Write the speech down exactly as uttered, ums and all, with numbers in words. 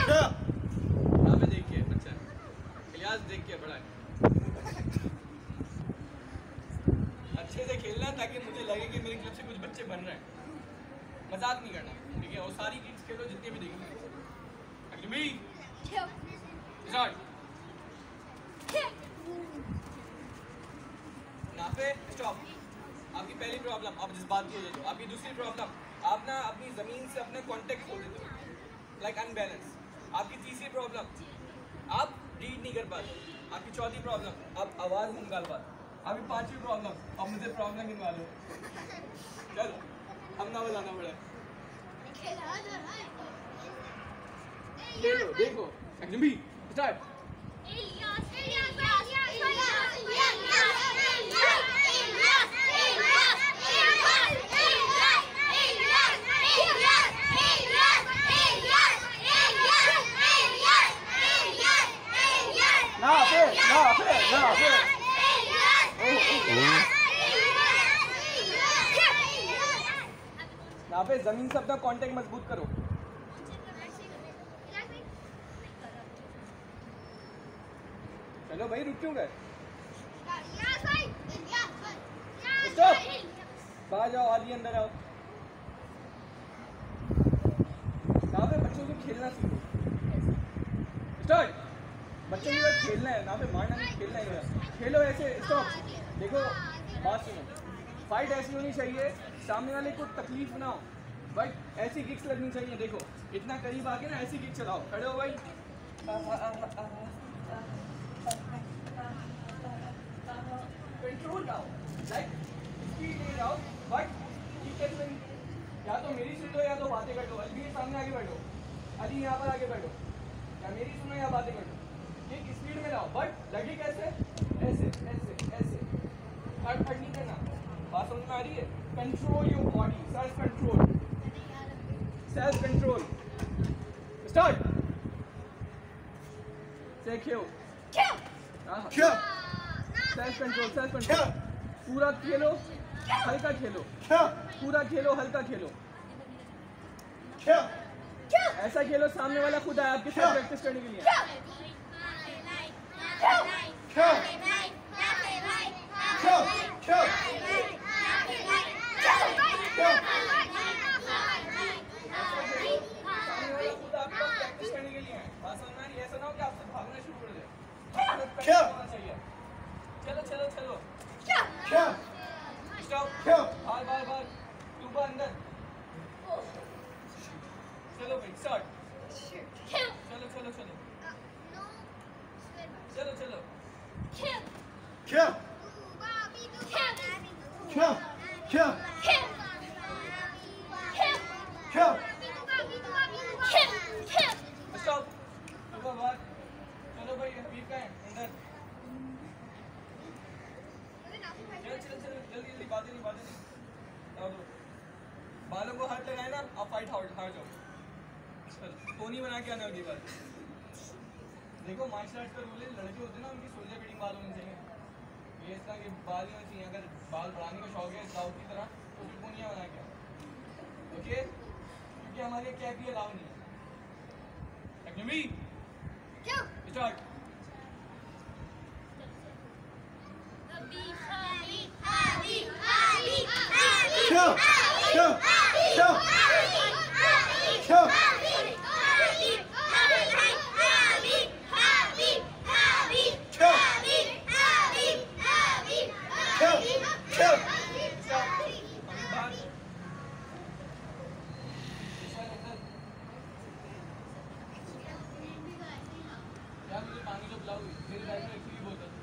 यहाँ पे देखिए बच्चा इलियास देख के बड़ा है। अच्छे से खेलना ताकि मुझे लगे कि मेरी क्लब से कुछ बच्चे बन रहे हैं। मजाक नहीं करना, ठीक है? और सारी किड्स खेलो जितने भी देखेंगे। यहाँ पे स्टॉप। आपकी पहली प्रॉब्लम, आप जिस बात की हो जाते हो। आपकी दूसरी प्रॉब्लम, आप ना अपनी जमीन से अपने कांटेक्ट खो देते हो, लाइक अनबैलेंस। आपकी तीसरी प्रॉब्लम, आप रीड नहीं कर पाते। आपकी चौथी प्रॉब्लम, आप आवाज नहीं निकाल पाते। आपकी पांचवी प्रॉब्लम, अब मुझे प्रॉब्लम गिनवा लो। चलो हम ना बताना पड़े। देखो देखो एक्शन भी स्टार्ट। ना फिर ना फिर ना फिर यहाँ पे जमीन से अपना कांटेक्ट मजबूत करो। चलो भाई, रुक क्यों गए? स्टॉप, बाहर जाओ, आदि अंदर आओ। यहाँ पे बच्चों को खेलना सीखो। स्टार्ट। बच्चों के साथ खेलना है, ना पे मारना नहीं, खेलना है। खेलो ऐसे। स्टॉप। देखो बात सुनो, फाइट ऐसी होनी चाहिए सामने वाले को तकलीफ ना हो, बट ऐसी किक्स लगनी चाहिए। देखो इतना करीब आके ना ऐसी किक चलाओ। खड़े हो भाई, कंट्रोल लाओ, लाइक स्पीड नहीं लाओ, बट या तो मेरी सुन लो या तो बातें कर लो। अली सामने आगे बैठो, अली यहाँ पर आगे बैठो, या मेरी सुनो या बातें कर लो। किक स्पीड में लाओ, बट लगे कैसे? ऐसे ऐसे ऐसे। फट फट नहीं करना। बात समझ में आ रही है? Control your body, self control, self control. Start से खेलो, खेलो, सेल्फ कंट्रोल, सेल्फ कंट्रोल। पूरा खेलो, हल्का खेलो, पूरा खेलो, हल्का खेलो। ऐसा खेलो सामने वाला खुद आए आपके साथ प्रैक्टिस करने के लिए। प्रैक्टिस करने के लिए बात समझ में आ रही है? ऐसा ना हो कि आपसे भागना शुरू कर दे। चाहिए। चलो चलो चलो, स्टॉप, बार बार बार, तू बार अंदर। चलो भाई स्टार्ट। चलो चलो चलो चलो चलो स्टॉप। चलो भाई, हबीब का है अंदर। चल चल चल, जल्दी जल्दी, बातें नहीं बातें नहीं। बालों को हाथ लगाए ना, आप फाइट हार हार जाओ। टोनी बना के आना अगली बार। देखो मार्शल आर्ट्स का रूल है, लड़के होते हैं ना, उनकी सोल्जर फिटिंग बाल होने चाहिए। ये इस तरह के बाल नहीं होने चाहिए। अगर बाल बढ़ाने का शौक है दाऊद की तरह, तो फिर पोनिया बना के, ओके? क्योंकि हमारे कैप भी अलाउ नहीं है। स्टार्ट। यार मुझे पानी जो पिलाओ, मेरी लाइफ में एक्चुअली बहुत है।